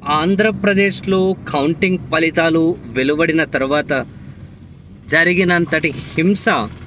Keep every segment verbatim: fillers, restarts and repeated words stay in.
ఆంధ్రప్రదేశ్లో కౌంటింగ్ ఫలితాలు వెలువడిన తర్వాత జరిగినంతటి హింస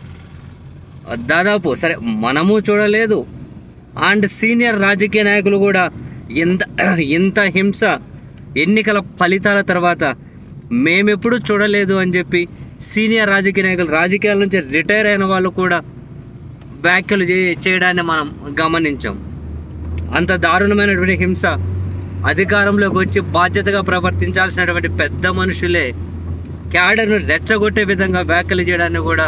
దాదాపు సరే మనము చూడలేదు. అండ్ సీనియర్ రాజకీయ నాయకులు కూడా ఎంత ఇంత హింస ఎన్నికల ఫలితాల తర్వాత మేమెప్పుడు చూడలేదు అని చెప్పి సీనియర్ రాజకీయ నాయకులు, రాజకీయాల నుంచి రిటైర్ అయిన వాళ్ళు కూడా వ్యాఖ్యలు చే చేయడాన్ని మనం గమనించాం. అంత దారుణమైనటువంటి హింస అధికారంలోకి వచ్చి బాధ్యతగా ప్రవర్తించాల్సినటువంటి పెద్ద మనుషులే క్యాడర్ను రెచ్చగొట్టే విధంగా వ్యాఖ్యలు చేయడాన్ని కూడా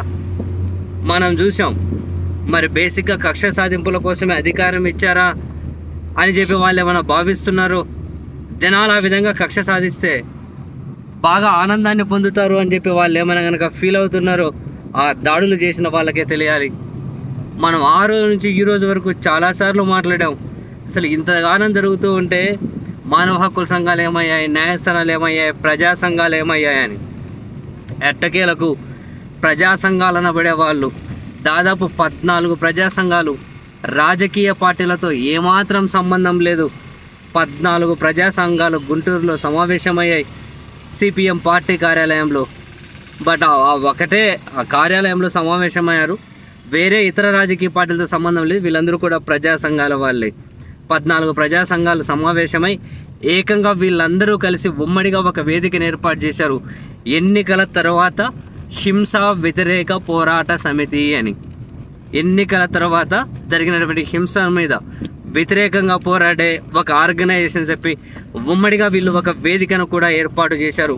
మనం చూసాం. మరి బేసిక్గా కక్ష సాధింపుల కోసమే అధికారం ఇచ్చారా అని చెప్పి వాళ్ళు ఏమైనా భావిస్తున్నారు. జనాలు ఆ విధంగా కక్ష సాధిస్తే బాగా ఆనందాన్ని పొందుతారు అని చెప్పి వాళ్ళు ఏమైనా కనుక ఫీల్ అవుతున్నారో ఆ దాడులు చేసిన వాళ్ళకే తెలియాలి. మనం ఆ రోజు నుంచి ఈ రోజు వరకు చాలాసార్లు మాట్లాడాం. అసలు ఇంతగానం జరుగుతూ ఉంటే మానవ హక్కుల సంఘాలు ఏమయ్యాయి, న్యాయస్థానాలు ఏమయ్యాయి, ప్రజా సంఘాలు ఏమయ్యాయని. ఎట్టకేలకు ప్రజా సంఘాలు అనబడే వాళ్ళు దాదాపు పద్నాలుగు ప్రజా సంఘాలు రాజకీయ పార్టీలతో ఏమాత్రం సంబంధం లేదు. పద్నాలుగు ప్రజా సంఘాలు గుంటూరులో సమావేశమయ్యాయి సిపిఎం పార్టీ కార్యాలయంలో. బట్ ఒకటే ఆ కార్యాలయంలో సమావేశమయ్యారు, వేరే ఇతర రాజకీయ పార్టీలతో సంబంధం లేదు. వీళ్ళందరూ కూడా ప్రజా సంఘాల వాళ్ళే. పద్నాలుగు ప్రజా సంఘాలు సమావేశమై ఏకంగా వీళ్ళందరూ కలిసి ఉమ్మడిగా ఒక వేదికను ఏర్పాటు చేశారు. ఎన్నికల తర్వాత హింసా వ్యతిరేక పోరాట సమితి అని. ఎన్నికల తర్వాత జరిగినటువంటి హింస మీద వ్యతిరేకంగా పోరాడే ఒక ఆర్గనైజేషన్ చెప్పి ఉమ్మడిగా వీళ్ళు ఒక వేదికను కూడా ఏర్పాటు చేశారు.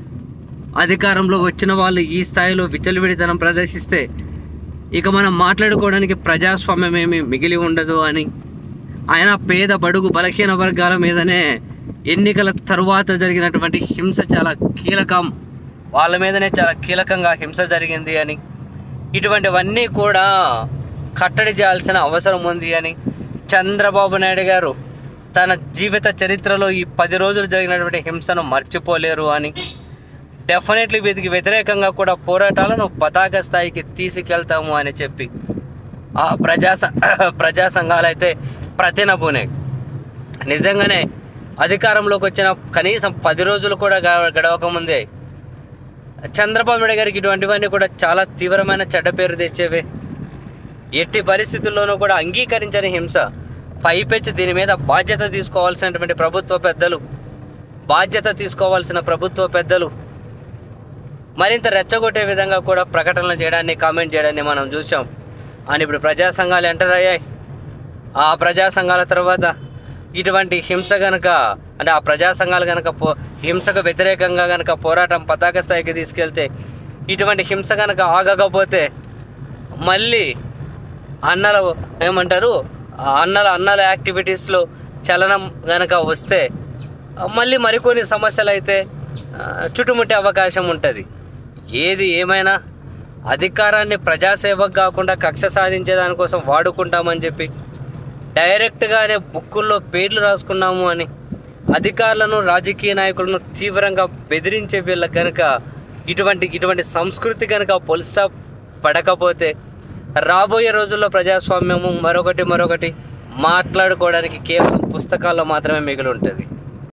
అధికారంలో వచ్చిన వాళ్ళు ఈ స్థాయిలో విచ్చలవిడితనం ప్రదర్శిస్తే ఇక మనం మాట్లాడుకోవడానికి ప్రజాస్వామ్యం ఏమి మిగిలి ఉండదు అని ఆయన పేద బడుగు బలహీన వర్గాల మీదనే ఎన్నికల తరువాత జరిగినటువంటి హింస చాలా కీలకం, వాళ్ళ మీదనే చాలా కీలకంగా హింస జరిగింది అని, ఇటువంటివన్నీ కూడా కట్టడి చేయాల్సిన అవసరం ఉంది అని చంద్రబాబు నాయుడు గారు తన జీవిత చరిత్రలో ఈ పది రోజులు జరిగినటువంటి హింసను మర్చిపోలేరు అని, డెఫినెట్లీ వీటికి వ్యతిరేకంగా కూడా పోరాటాలను పతాక స్థాయికి తీసుకెళ్తాము అని చెప్పి ఆ ప్రజా ప్రజా సంఘాలు అయితే ప్రతినబూనే. నిజంగానే అధికారంలోకి వచ్చిన కనీసం పది రోజులు కూడా గడవకముందే చంద్రబాబు నాయుడు గారికి ఇటువంటివన్నీ కూడా చాలా తీవ్రమైన చెడ్డ పేరు తెచ్చేవే. ఎట్టి పరిస్థితుల్లోనూ కూడా అంగీకరించని హింస, పైపెచ్చి దీని మీద బాధ్యత తీసుకోవాల్సినటువంటి ప్రభుత్వ పెద్దలు బాధ్యత తీసుకోవాల్సిన ప్రభుత్వ పెద్దలు మరింత రెచ్చగొట్టే విధంగా కూడా ప్రకటనలు చేయడాన్ని, కామెంట్ చేయడాన్ని మనం చూసాం. అని ఇప్పుడు ప్రజా సంఘాలు ఎంటర్ అయ్యాయి. ఆ ప్రజా సంఘాల తర్వాత ఇటువంటి హింస కనుక అంటే ఆ ప్రజా సంఘాలు కనుక పో హింసకు వ్యతిరేకంగా కనుక పోరాటం పతాక స్థాయికి తీసుకెళ్తే, ఇటువంటి హింస కనుక ఆగకపోతే మళ్ళీ అన్నల ఏమంటారు అన్నల అన్నల యాక్టివిటీస్లో చలనం కనుక వస్తే మళ్ళీ మరికొన్ని సమస్యలు అయితే చుట్టుముట్టే అవకాశం ఉంటుంది. ఏది ఏమైనా అధికారాన్ని ప్రజాసేవకు కాకుండా కక్ష సాధించే దానికోసం వాడుకుంటామని చెప్పి డైరెక్ట్గానే బుక్కుల్లో పేర్లు రాసుకున్నాము అని అధికారులను, రాజకీయ నాయకులను తీవ్రంగా బెదిరించే వీళ్ళకి కనుక ఇటువంటి ఇటువంటి సంస్కృతి కనుక ఫుల్ స్టాప్ పడకపోతే రాబోయే రోజుల్లో ప్రజాస్వామ్యము మరొకటి మరొకటి మాట్లాడుకోవడానికి కేవలం పుస్తకాల్లో మాత్రమే మిగిలి ఉంటుంది.